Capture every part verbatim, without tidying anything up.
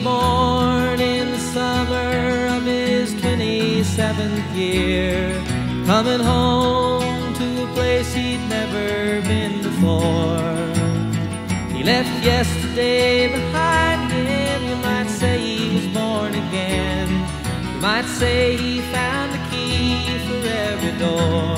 born in the summer of his twenty-seventh year, coming home to a place he'd never been before. He left yesterday behind him. You might say he was born again. You might say he found the key for every door.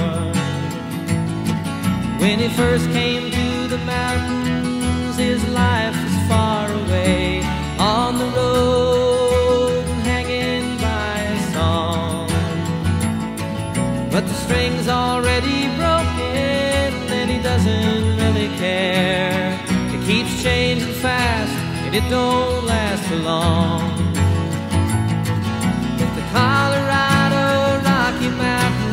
When he first came to the mountains, his life was far away, on the road and hanging by a song. But the string's already broken and he doesn't really care. It keeps changing fast and it don't last for long. With the Colorado Rocky Mountain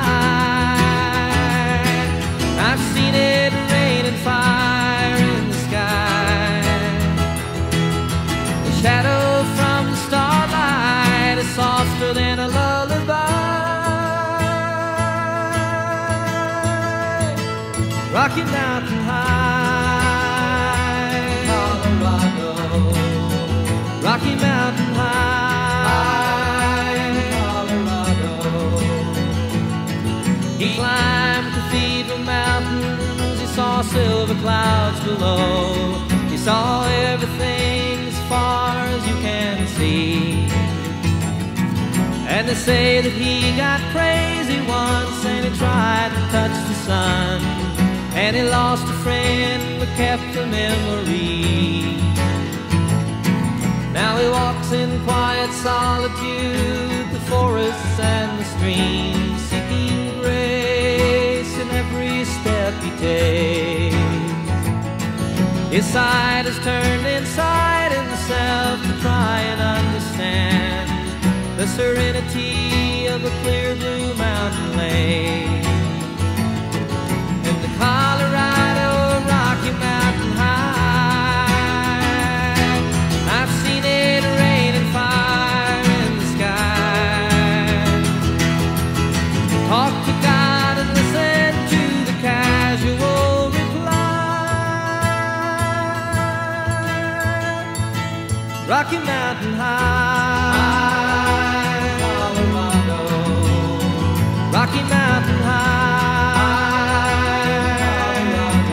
High, I've seen it rain and fire in the sky. The shadow from the starlight is softer than a lullaby. Rocky Mountain High, Colorado. Rocky Mountain High, Colorado. He climbed Cathedral Mountains, he saw silver clouds below. He saw everything as far as you can see. And they say that he got crazy once and he tried to touch the sun, and he lost a friend but kept the memory. Now he walks in quiet solitude, the forests and the streams, seeking grace in every step he takes. His side is turned inside himself to try and understand the serenity of a clear blue mountain lake. In the Colorado Rocky Mountain High, I've seen it rain and fire in the sky. Talk to God and listen to the casual reply. Rocky Mountain High, Colorado. Rocky Mountain High,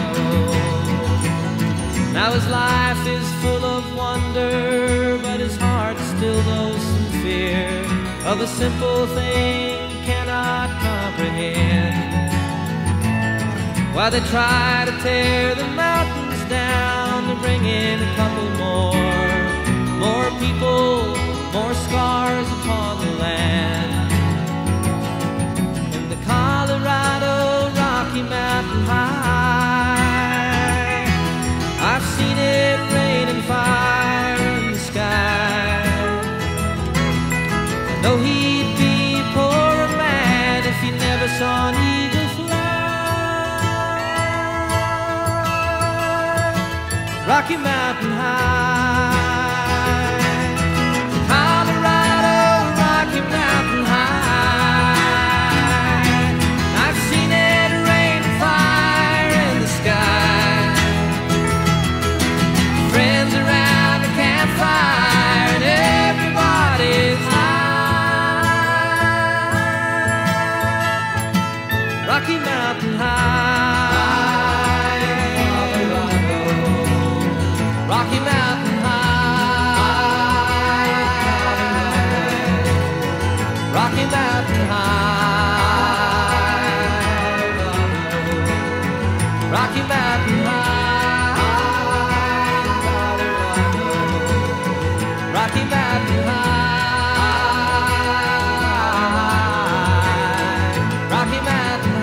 now his life is full of wonder, but his heart still knows some fear of a simple thing he cannot comprehend. While they try to tear the mountains down to bring in a couple more, more people, more scars upon the land. In the Colorado Rocky Mountain High, I've seen it rain and fire in the sky. I know he'd be a poorer man if he never saw an eagle fly. Rocky Mountain High, Colorado Rocky Mountain High, I've seen it rain and fire in the sky. Friends around the campfire and everybody's high. Rocky Mountain High, Colorado. Rocky Mountain High, Rocky Mountain High, Rocky Mountain High, Rocky Mountain High, Rocky Mountain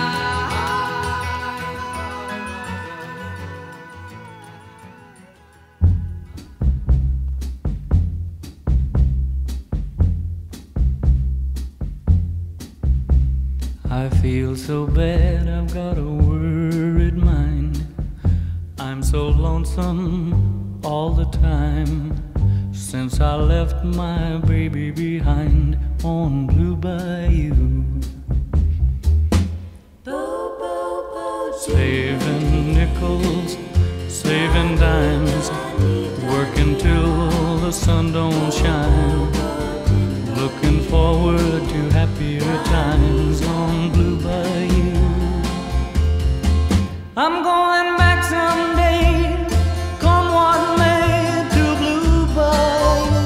I feel so bad, I've got a worried mind. I'm so lonesome all the time, since I left my baby behind on Blue Bayou. Saving nickels, saving dimes, working till the the sun don't shine. Looking forward to happier times on Blue Bayou. I'm going back someday, come what may, to Blue Bayou,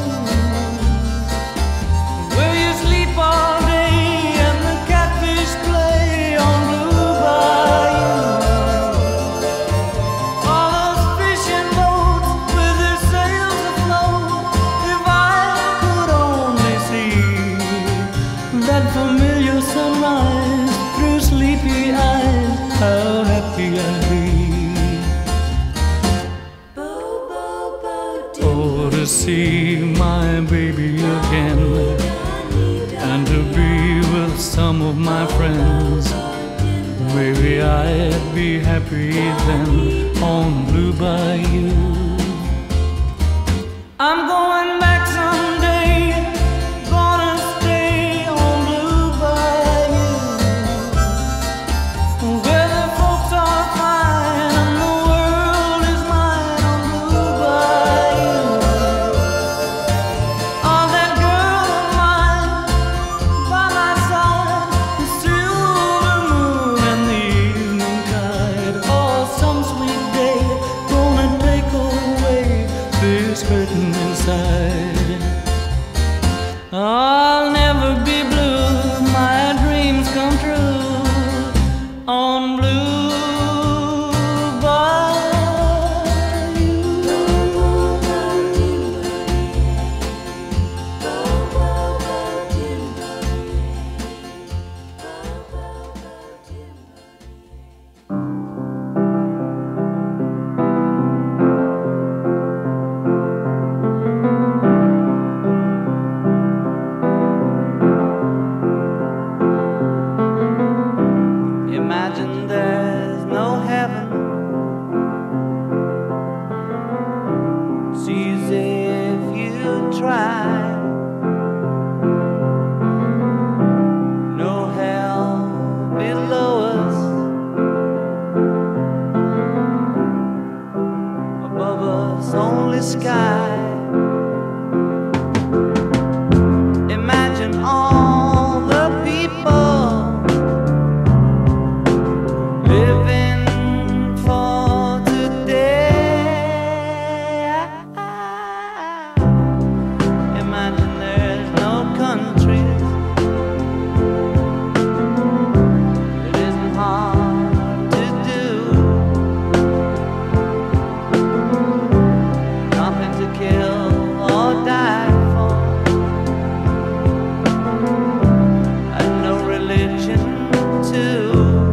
where you sleep all day and the catfish play on Blue Bayou. All those fishing boats with their sails afloat, if I could only see that familiar sunrise through sleepy eyes, how happy I'd be. Oh, to see my baby again, and to be with some of my friends. Maybe I'd be happy then on Blue Bayou. I'm going back someday, gonna stay on Blue Bayou, where the folks are fine and the world is mine on Blue Bayou. Oh, that girl of mine by my side, the silver moon and the evening tide. Oh, some sweet day gonna take away this hurting inside. I'll never be blue, my dreams come true on Blue Imagine there's no heaven. It's easy if you try. No hell below us, above us only sky. Imagine all the people living for today. Imagine there's no countries. It isn't hard to do. Nothing to kill or die for, and no religion too.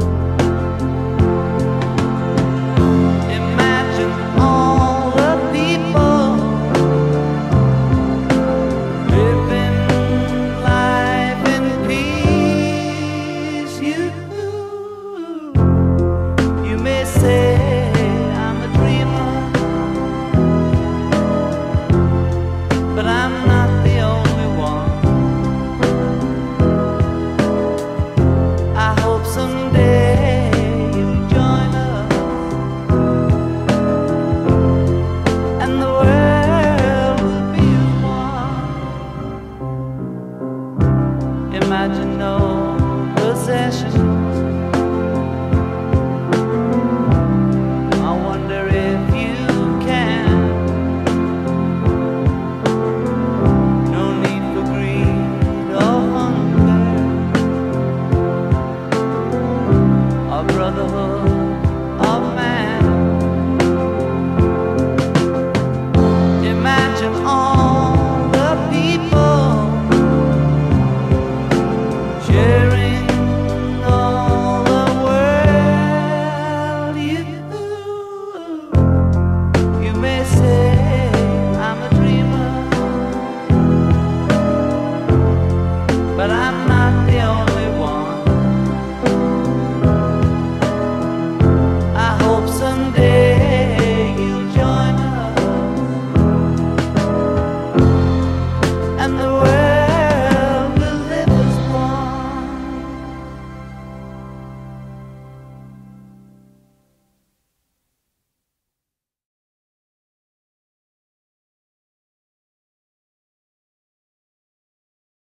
Imagine all the people living life in peace. You, you may say I'm a dreamer, but I'm not the only one. I hope someday you'll join us and the world will be one. Imagine no possessions,